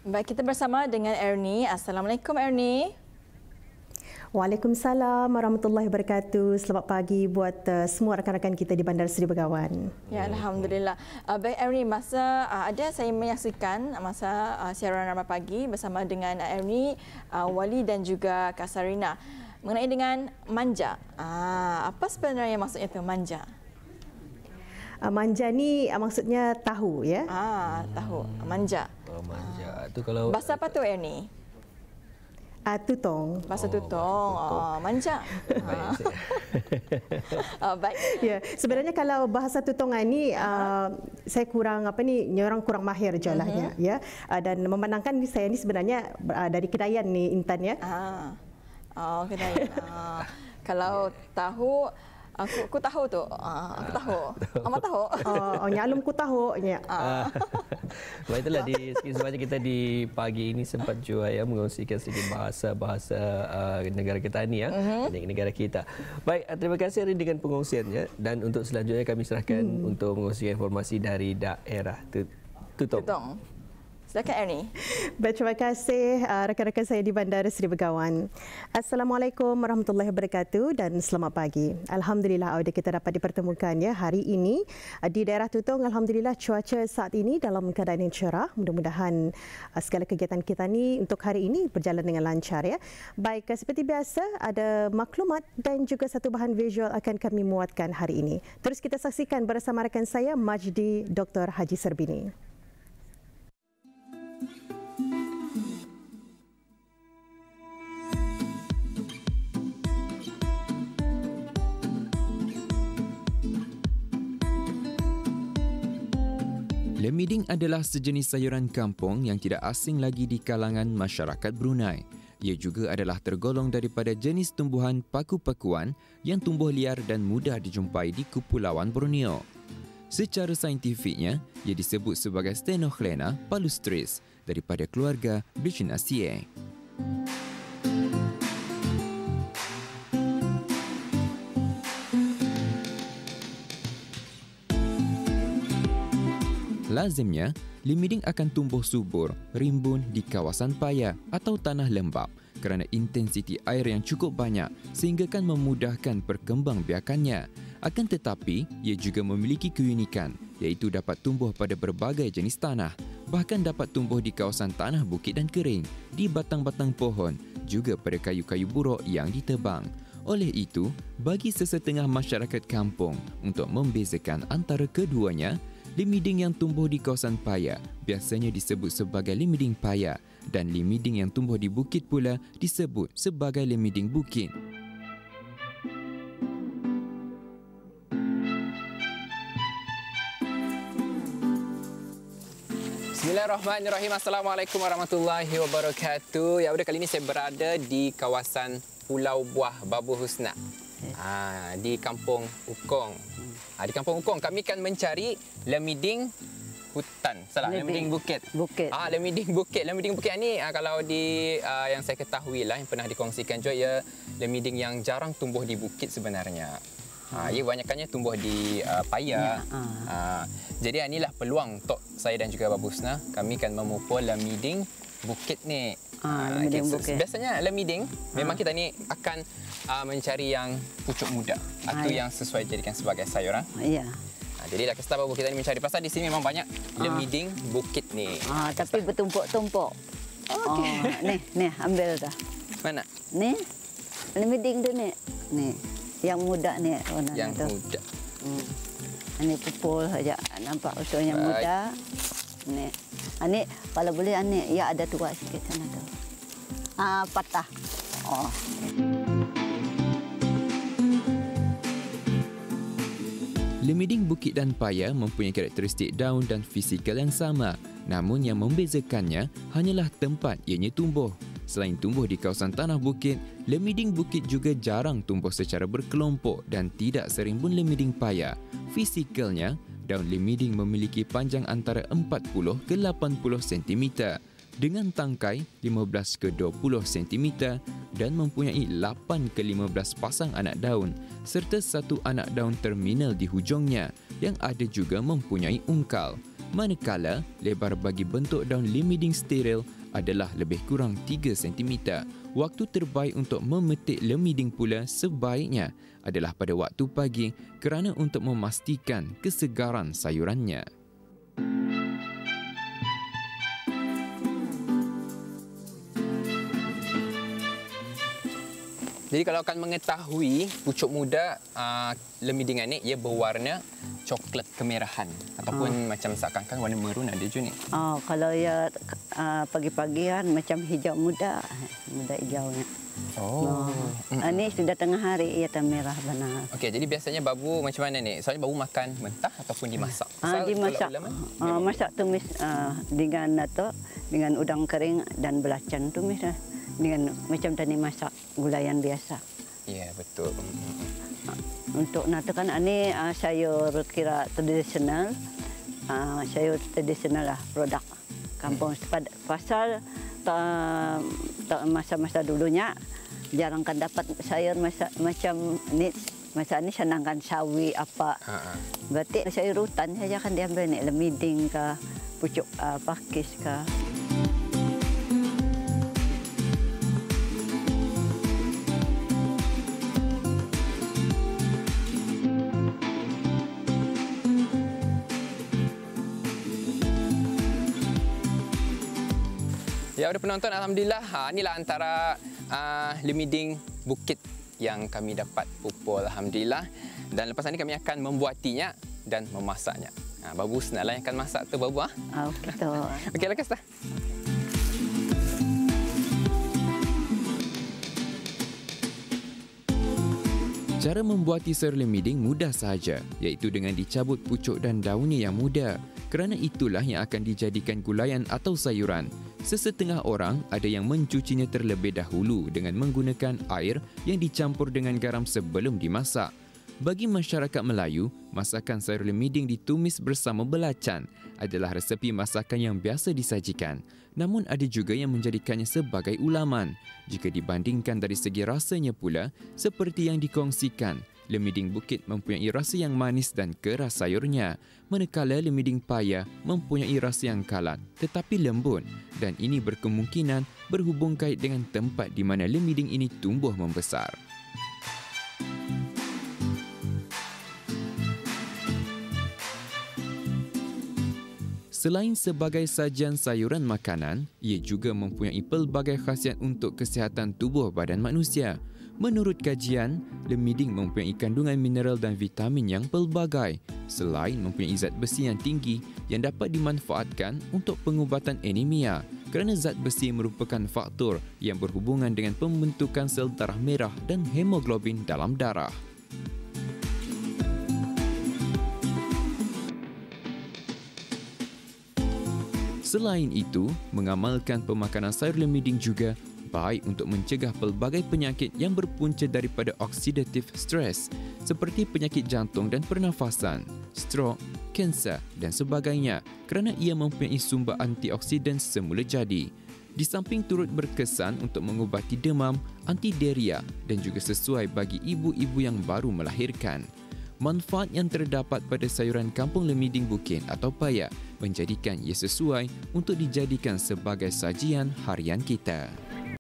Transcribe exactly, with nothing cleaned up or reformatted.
Baik, kita bersama dengan Ernie. Assalamualaikum Ernie. Waalaikumsalam warahmatullahi wabarakatuh. Selamat pagi buat uh, semua rakan-rakan kita di Bandar Seri Begawan. Ya, alhamdulillah. Uh, baik Ernie, masa uh, ada saya menyaksikan masa uh, siaran Ramai Pagi bersama dengan Ernie, uh, Wali dan juga Kak Sarina mengenai dengan manja. Uh, apa sebenarnya maksudnya itu manja? Uh, manja ni uh, maksudnya tahu ya. Ah, tahu. Manja. Oh, manja. Tu kalau bahasa apa tu Ernie? Uh, tutong. Bahasa tutong. Oh, tutong. Oh, manja. Baik. uh, baik. Ya, sebenarnya kalau bahasa tutongan ni uh, saya kurang apa ni, orang kurang mahir je lah uh-huh. ya. Uh, dan memandangkan saya ni sebenarnya uh, dari Kedayan ni Intan ya. Ah. Oh, Kedayan. Ah. Kalau tahu Aku, aku tahu tu. Uh, aku tahu. Amat tahu. Oh, nyalum ku tahu. Ya. Uh. Baik, itulah di sikit sebanyak kita di pagi ini sempat juga ya mengongsikan sedikit bahasa-bahasa uh, negara kita ni ya, uh-huh. negara kita. Baik, terima kasih Rin dengan pengongsiannya, dan untuk selanjutnya kami serahkan hmm. untuk mengongsikan informasi dari daerah Tutong. Tutong. Silakan Ernie. Baik, terima kasih uh, rakan-rakan saya di Bandar Seri Begawan. Assalamualaikum warahmatullahi wabarakatuh dan selamat pagi. Alhamdulillah audio kita dapat dipertemukan ya hari ini uh, di daerah Tutong. Alhamdulillah cuaca saat ini dalam keadaan yang cerah. Mudah-mudahan uh, segala kegiatan kita ni untuk hari ini berjalan dengan lancar ya. Baik, uh, seperti biasa ada maklumat dan juga satu bahan visual akan kami muatkan hari ini. Terus kita saksikan bersama rakan saya Majdi Doktor Haji Serbini. Lemiding adalah sejenis sayuran kampung yang tidak asing lagi di kalangan masyarakat Brunei. Ia juga adalah tergolong daripada jenis tumbuhan paku-pakuan yang tumbuh liar dan mudah dijumpai di Kepulauan Borneo. Secara saintifiknya, ia disebut sebagai Stenochlena palustris daripada keluarga Bichinaceae. Lazimnya, lemiding akan tumbuh subur, rimbun di kawasan paya atau tanah lembap kerana intensiti air yang cukup banyak sehingga kan memudahkan perkembangbiakannya. Akan tetapi, ia juga memiliki keunikan iaitu dapat tumbuh pada berbagai jenis tanah, bahkan dapat tumbuh di kawasan tanah bukit dan kering, di batang-batang pohon, juga pada kayu-kayu buruk yang ditebang. Oleh itu, bagi sesetengah masyarakat kampung untuk membezakan antara keduanya, lemiding yang tumbuh di kawasan paya biasanya disebut sebagai lemiding paya dan lemiding yang tumbuh di bukit pula disebut sebagai lemiding bukit. Bismillahirrahmanirrahim. Assalamualaikum warahmatullahi wabarakatuh. Ya, udah kali ini saya berada di kawasan Pulau Buah Babu Husna. Ha, di Kampung Ukong. Ha, di Kampung Ukong kami akan mencari lemiding hutan. Salah, lemiding bukit. Bukit. Ah, ha, lemiding bukit. Lemiding bukit ni ha, kalau di uh, yang saya ketahui lah, yang pernah dikongsikan juga, ia lemiding yang jarang tumbuh di bukit sebenarnya. Ha, ia banyakkannya tumbuh di uh, paya. Ya, ha, jadi inilah peluang untuk saya dan juga Babu Husna. Kami akan memupul lemiding bukit ni. Ah, lemiding okay. bukit. Biasanya lemiding ah. memang kita ni akan uh, mencari yang pucuk muda Ah, atau ya. yang sesuai jadikan sebagai sayuran. Ya. Ah, jadi dah kita baru kita ni mencari pasal di sini memang banyak ah. lemiding bukit ni. Ah, tapi bertumpuk-tumpuk. Okey. Oh, ni, ni ambil dah. Mana? Ni. Lemiding tu ni. Ni. Yang muda ni warna Yang tu. muda. Hmm. Ini pupul saja. Nampak utuhnya Baik. muda. Ni. Ani kalau boleh ani ya ada tua sikit sana tu. Ah, patah. Oh. Lemiding bukit dan paya mempunyai karakteristik daun dan fizikal yang sama, namun yang membezakannya hanyalah tempat ianya tumbuh. Selain tumbuh di kawasan tanah bukit, lemiding bukit juga jarang tumbuh secara berkelompok dan tidak serimbun lemiding paya. Fizikalnya, daun lemiding memiliki panjang antara empat puluh ke lapan puluh sentimeter dengan tangkai lima belas ke dua puluh sentimeter dan mempunyai lapan ke lima belas pasang anak daun serta satu anak daun terminal di hujungnya yang ada juga mempunyai ungkal. Manakala lebar bagi bentuk daun lemiding steril adalah lebih kurang tiga sentimeter. Waktu terbaik untuk memetik lemiding pula sebaiknya adalah pada waktu pagi kerana untuk memastikan kesegaran sayurannya. Jadi kalau akan mengetahui pucuk muda uh, lemiding ni, ia berwarna coklat kemerahan ataupun oh. macam seakan-akan warna merun ada je ni. Oh, kalau ya uh, pagi-pagi kan macam hijau muda, muda hijaunya. Oh. oh. Ini sudah tengah hari ia tak merah benar. Okey, jadi biasanya babu macam mana ni? Soalnya babu makan mentah ataupun dimasak. Ah, dimasak. Uh, masak tumis uh, dengan atau dengan udang kering dan belacan tumis lah. Dengan macam tadi masak gulayan biasa. Ya, betul. Untuk nanti kan ini uh, sayur kira tradisional, uh, sayur tradisional lah produk kampung. Hmm. Pasal masa-masa dulunya jarang kan dapat sayur masa, macam ni. Masa ni senangkan sawi apa. Ha-ha. Berarti sayur hutan saja kan diambil ni, lemiding ke, pucuk uh, pakis ke. Ya, ada penonton, alhamdulillah. Ha, inilah antara uh, lemiding bukit yang kami dapat pupul, alhamdulillah. Dan lepas ini kami akan membuatinya dan memasaknya. Ha, babu senanglah yang akan masak tu, babu ah. Oh, betul. Okey, lekas dah. Cara membuati sayur lemiding mudah sahaja, iaitu dengan dicabut pucuk dan daunnya yang muda. Kerana itulah yang akan dijadikan gulayan atau sayuran. Sesetengah orang ada yang mencucinya terlebih dahulu dengan menggunakan air yang dicampur dengan garam sebelum dimasak. Bagi masyarakat Melayu, masakan sayur lemiding ditumis bersama belacan adalah resepi masakan yang biasa disajikan. Namun ada juga yang menjadikannya sebagai ulaman. Jika dibandingkan dari segi rasanya pula, seperti yang dikongsikan, lemiding bukit mempunyai rasa yang manis dan keras sayurnya, manakala lemiding paya mempunyai rasa yang kalat tetapi lembut, dan ini berkemungkinan berhubung kait dengan tempat di mana lemiding ini tumbuh membesar. Selain sebagai sajian sayuran makanan, ia juga mempunyai pelbagai khasiat untuk kesihatan tubuh badan manusia. Menurut kajian, lemiding mempunyai kandungan mineral dan vitamin yang pelbagai, selain mempunyai zat besi yang tinggi yang dapat dimanfaatkan untuk pengubatan anemia, kerana zat besi merupakan faktor yang berhubungan dengan pembentukan sel darah merah dan hemoglobin dalam darah. Selain itu, mengamalkan pemakanan sayur lemiding juga baik untuk mencegah pelbagai penyakit yang berpunca daripada oksidatif stres seperti penyakit jantung dan pernafasan, strok, kanser dan sebagainya, kerana ia mempunyai sumber antioksidan semula jadi. Di samping turut berkesan untuk mengubati demam, antidiarrhea dan juga sesuai bagi ibu-ibu yang baru melahirkan. Manfaat yang terdapat pada sayuran kampung lemiding bukit atau paya menjadikan ia sesuai untuk dijadikan sebagai sajian harian kita.